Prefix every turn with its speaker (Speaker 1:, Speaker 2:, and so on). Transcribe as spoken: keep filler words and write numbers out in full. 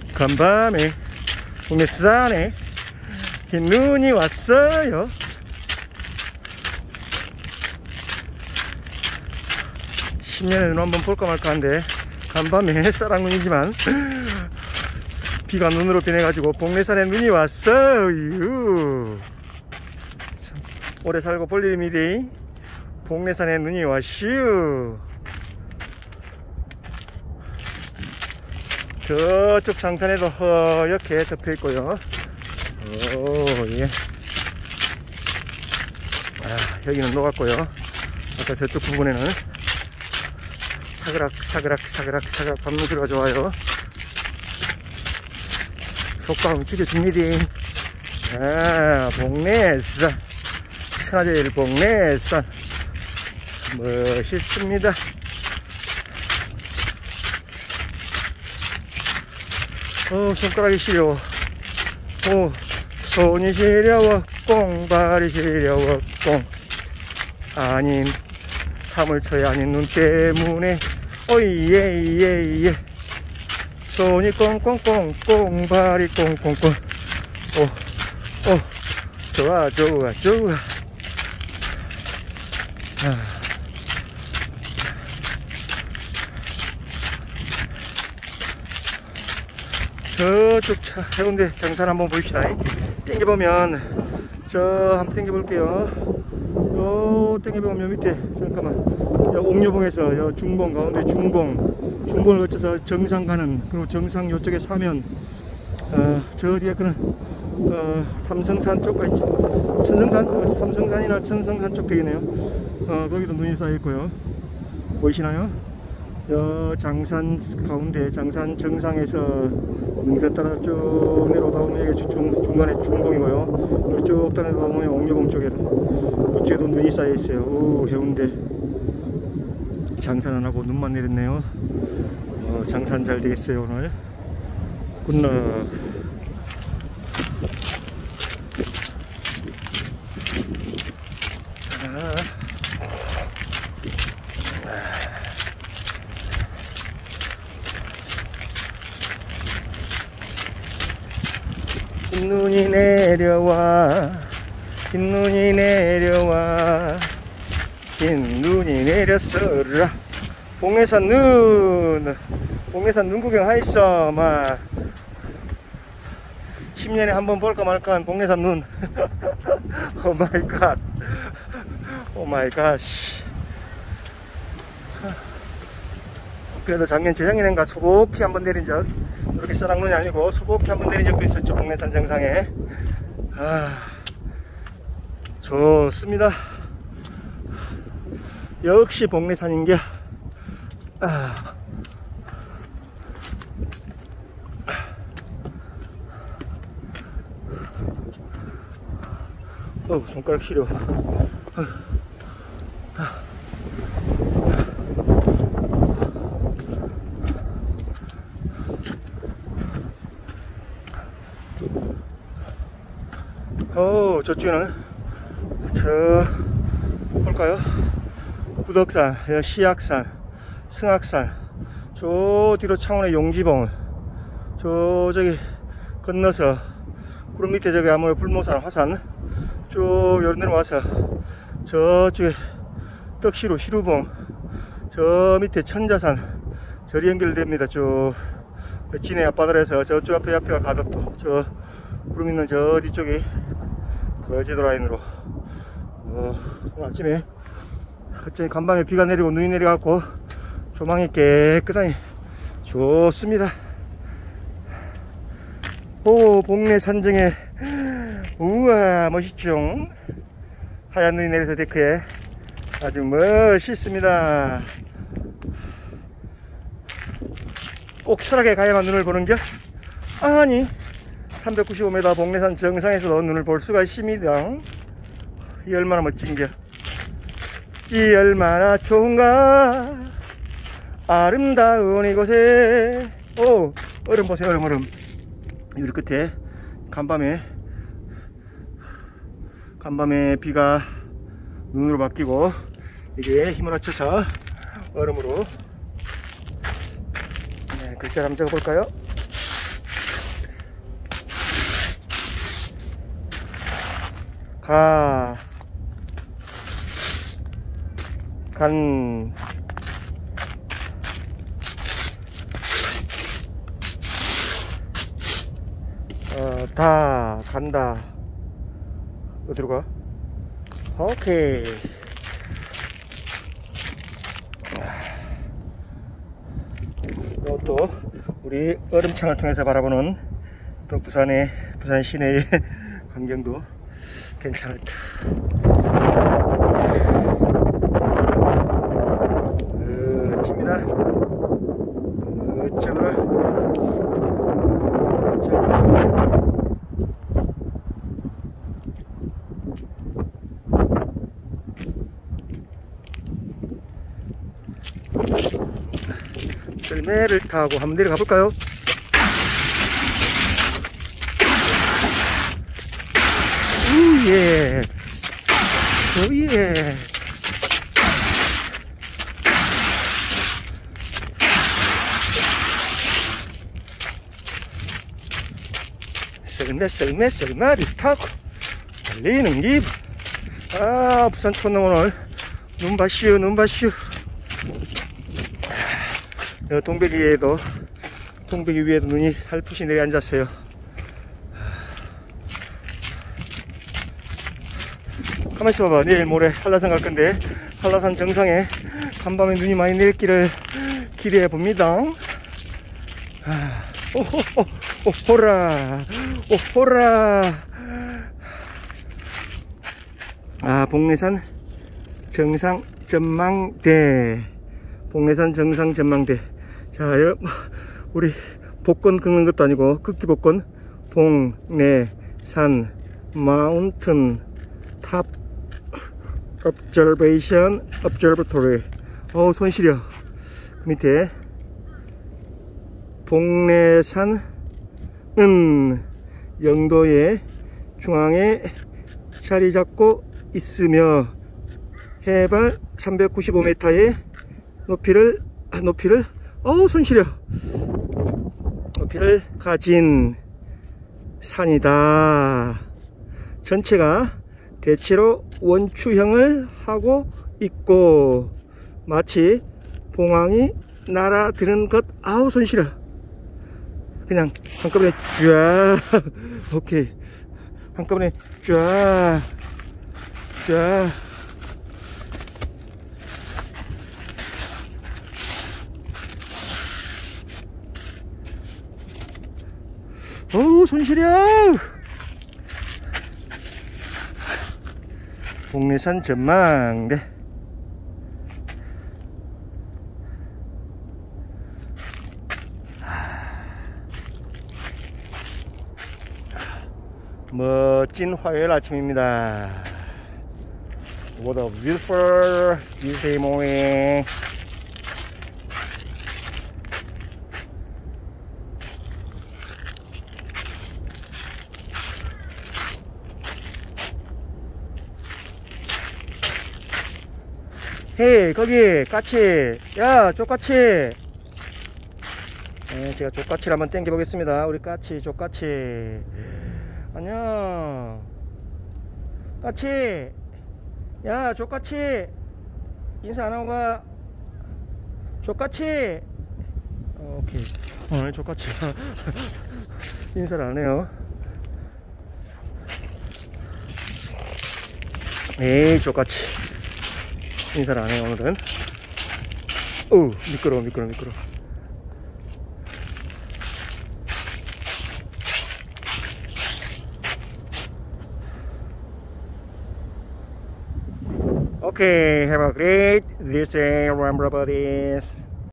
Speaker 1: 간밤에 동해산에 흰 눈이 왔어요. 십 년에 눈 한번 볼까 말까 한데 간밤에 쌀랑눈이지만 비가 눈으로 변해가지고 복례산에 눈이 왔어요. 오래 살고 볼 일입니다. 복례산에 눈이 왔슈. 저쪽 장산에도 허옇게 덮여 있고요. 오, 예. 아, 여기는 녹았고요. 아까 저쪽 부분에는 사그락 사그락 사그락 사그락 밟는 소리가 좋아요. 효과음 죽여줍니다. 아, 복례산 천하제일 복례산 멋있습니다. 어, 손가락이 시려워. 오, 손이 시려워 꽁, 발이 시려워 꽁. 아닌 사물초에 아닌 눈 때문에 오이 예예예. 손이 꽁꽁꽁 꽁, 발이 꽁꽁꽁. 오, 오, 좋아 좋아 좋아. 아. 저쪽 차, 해운대 장산 한번 보입시다. 땡겨보면 저 한번 땡겨볼게요. 요 땡겨보면 요 밑에 잠깐만 요 옥류봉에서 요 중봉 가운데 중봉 중봉을 거쳐서 정상 가는, 그리고 정상 요쪽에 사면 어, 저 뒤에 그는 어, 삼성산 쪽, 아니 천성산, 어, 삼성산이나 천성산 쪽 되겠네요. 어, 거기도 눈이 쌓여있고요. 보이시나요? 여 장산 가운데 장산 정상에서 능선 따라서 쭉 내려오다 보면 여기 중, 중간에 중봉이고요. 그리고 쭉 따라오다 보면 옥류봉 쪽에도 이쪽에도 눈이 쌓여 있어요. 오, 해운대 장산 안 하고 눈만 내렸네요. 어, 장산 잘 되겠어요 오늘. 굿럭. 흰눈이 내려와, 흰눈이 내려와, 흰눈이 내렸어라. 복례산 눈, 복례산 눈 구경 하있어. 막 십 년에 한 번 볼까 말까 한 복례산 눈. 오 마이 갓, 오 마이 갓. 그래도 작년 재작년인가 소복히 한번 내린 적, 그렇게 쌀랑눈이 아니고 소복히 한번 내린 적도 있었죠. 복례산 정상에. 아, 좋습니다. 역시 복례산인겨. 아. 어, 손가락 시려. 어. 어, 저쪽에는 저 볼까요? 구덕산, 시악산, 승악산, 저 뒤로 창원의 용지봉, 저 저기 건너서 구름 밑에 저기 아무래도 불모산, 화산 쭉 요런 데로 와서 저쪽에 떡시루, 시루봉, 저 밑에 천자산 저리 연결됩니다. 쭉 진해 앞바다에서 저쪽 앞에 앞에가 가덕도, 저 구름 있는 저 뒤쪽이 그 제도 라인으로. 어, 아침에 갑자기 간밤에 비가 내리고 눈이 내려갖고 조망이 깨끗하니 좋습니다. 오, 복례 산정에 우와 멋있죠. 하얀 눈이 내려서 데크에 아주 멋있습니다. 꼭 철학에 가야만 눈을 보는겨? 아니, 삼백구십오 미터 복례산 정상에서도 눈을 볼 수가 있습니다. 이 얼마나 멋진겨. 이 얼마나 좋은가. 아름다운 이곳에. 오, 얼음 보세요. 얼음 얼음. 여기 끝에 간밤에 간밤에 비가 눈으로 바뀌고 이게 힘을 합쳐서 얼음으로. 네, 글자를 한번 적어볼까요? 가, 간, 어, 다, 간다. 어디로 가? 오케이. 또 우리 얼음창을 통해서 바라보는 또 부산의 부산 시내의 광경도 괜찮을 듯. 멋집니다. 어쩌거라 어쩌거라. 썰매를 타고 한번 내려가 볼까요? 오예, 오예. 썰매 썰매 썰매를 타고 달리는 기분. 아, 부산 촌놈 오늘 눈 봐슈 눈 봐슈. 동백이 위에도 동백이 위에도 눈이 살포시 내려 앉았어요. 가만히 있어봐. 내일 모레 한라산 갈 건데 한라산 정상에 간밤에 눈이 많이 내릴 길을 기대해 봅니다. 오호호, 오호라, 오호라. 아, 복례산 정상 전망대. 복례산 정상 전망대. 자, 우리 복권 긁는 것도 아니고 긁기 복권. 복례산 마운튼 탑 observation observatory. 어우, 손 시려. 그 밑에 복례산은 영도의 중앙에 자리 잡고 있으며 해발 삼백구십오 미터의 높이를 높이를 어우, 손 시려. 높이를 가진 산이다. 전체가 대체로 원추형을 하고 있고 마치 봉황이 날아드는 것. 아우, 손 시려. 그냥 한꺼번에 쫙. 오케이, 한꺼번에 쫙 쫙. 어우, 손 시려. 복례산 전망대. 멋진 화요일 아침입니다. What a beautiful Tuesday morning. 헤이, 거기 까치. 야, 쪼까치. 네, 제가 쪼까치를 한번 땡겨 보겠습니다. 우리 까치, 쪼까치. 안녕 까치. 야, 쪼까치. 인사 안 하고 가. 쪼까치. 오케이. 오늘 쪼까치 인사를 안 해요. 에이, 쪼까치 인사를 안 해요 오늘은. 어우, 미끄러워 미끄러워 미끄러워. Okay, have a great this day, remember about this.